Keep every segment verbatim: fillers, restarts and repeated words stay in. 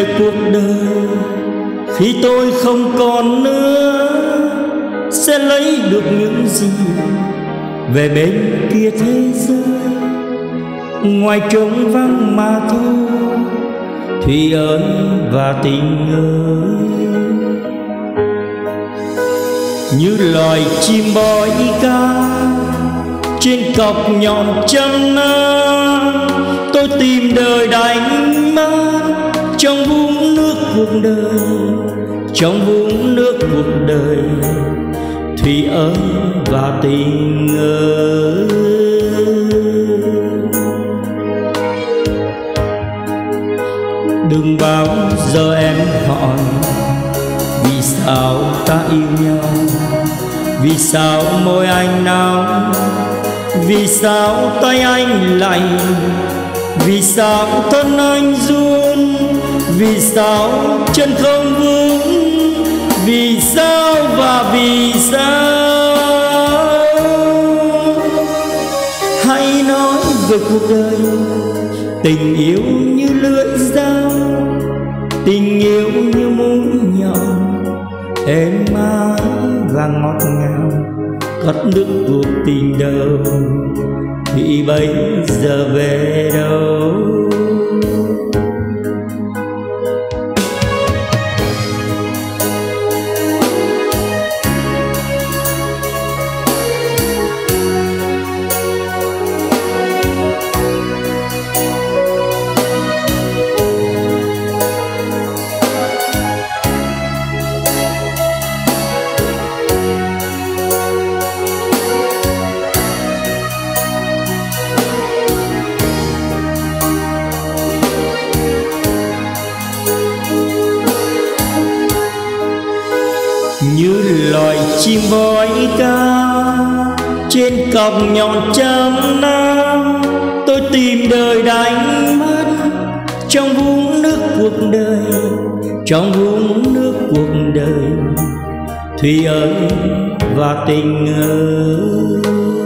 về cuộc đời khi tôi không còn nữa, sẽ lấy được những gì về bên kia thế giới, ngoài trống vắng mà thôi. Thủy ơi và tình ơi, như loài chim bói ca trên cọc nhọn trăm năm, tôi tìm đời đánh mất trong vũng nước cuộc đời, trong vũng nước cuộc đời. Thủy ơi và tình ơi, đừng bao giờ em hỏi vì sao ta yêu nhau, vì sao môi anh nóng, vì sao tay anh lạnh, vì sao thân anh run, vì sao chân không vững, vì sao và vì sao. Hãy nói về cuộc đời, tình yêu như lưỡi dao, tình yêu như mũi nhọn êm ái và ngọt ngào, cất nước cuộc tình đầu thì bây giờ về đâu. Như loài chim bói ca trên cọc nhọn trăm năm, tôi tìm đời đánh mất trong vũng nước cuộc đời, trong vũng nước cuộc đời. Thủy ơi và tình ơi,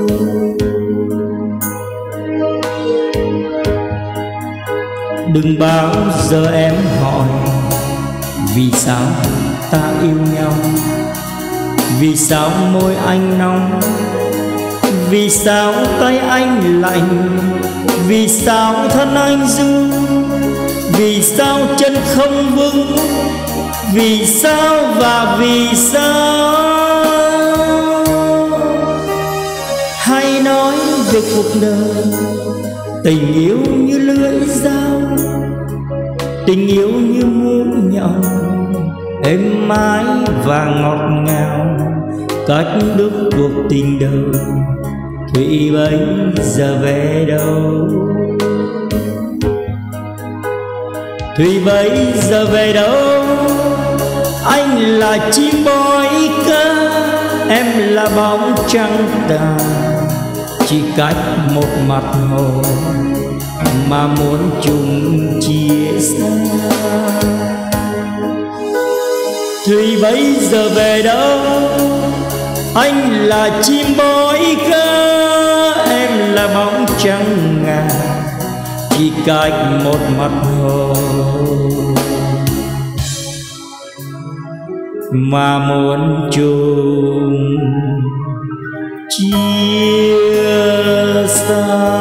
đừng bao giờ em hỏi vì sao ta yêu nhau, vì sao môi anh nóng, vì sao tay anh lạnh, vì sao thân anh run, vì sao chân không vững, vì sao và vì sao. Hãy nói về cuộc đời, tình yêu như lưỡi dao, tình yêu như mũi nhọn êm ái và ngọt ngào, cách đứt cuộc tình đầu. Thủy bây giờ về đâu, Thủy bây giờ về đâu. Anh là chim bói ca, em là bóng trăng tàn, chỉ cách một mặt hồ mà muốn chung chia xa. Thủy bây giờ về đâu, anh là chim bói ca, em là bóng trăng ngà, chỉ cách một mặt hồ mà muốn chung chia xa.